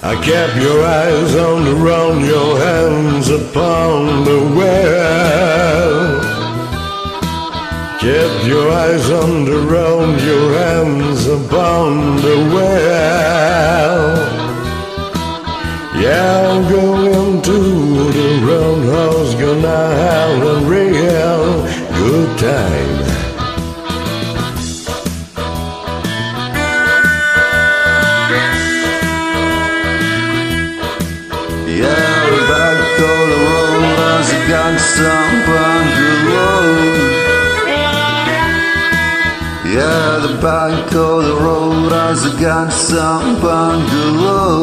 I kept your eyes on the road, your hands upon the well. Kept your eyes on the road, your hands upon the well. Yeah, I'm going to the roundhouse, gonna have a real good time. Yeah, the back of the road has got some bungalow. Yeah, the back of the road has got some bungalow.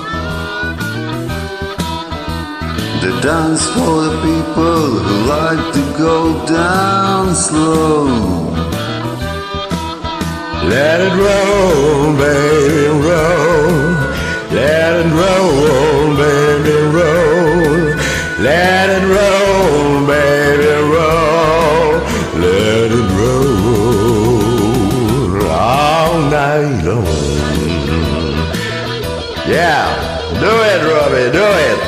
The dance for the people who like to go down slow. Let it roll, baby, roll. Let it roll, baby, roll. Let it roll, baby, roll. Let it roll all night long. Yeah, do it, Robbie, do it.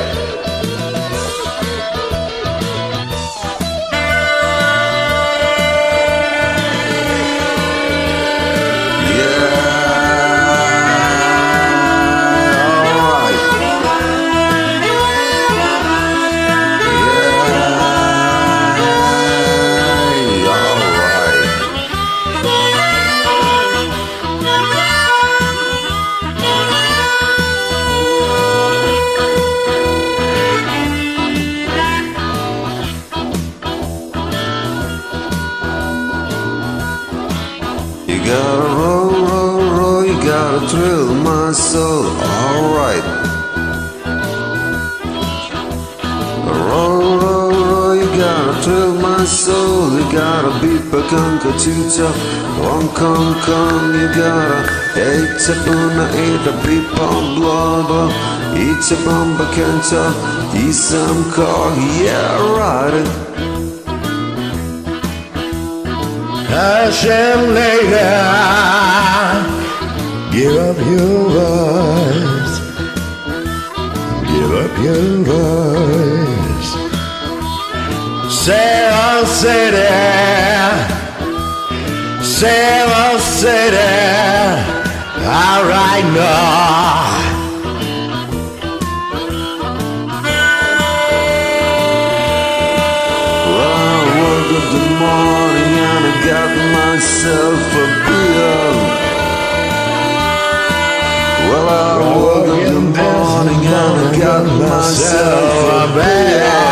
You gotta roll, roll, roll, you gotta thrill my soul, alright. Roll, roll, roll, you gotta thrill my soul. You gotta beat bakanka tuta, come, you gotta eat a buna, eat a beep on blubber, eat a bumba kenta, eat some car, yeah, ride it. Hashem later, give up your voice, give up your voice. Sail City, Sail City, all right now. Got myself a beer. Well, I woke up in the morning and I got myself a beer.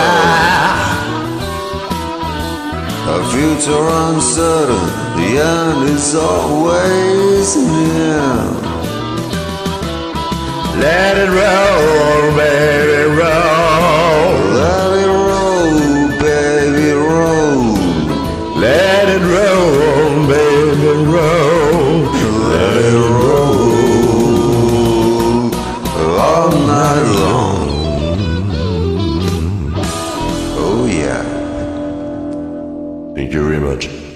A future uncertain, the end is always near. Let it roll, baby, roll. Let it roll, baby, roll. Let it roll, baby, roll. Let it roll all night long. Oh yeah. Thank you very much.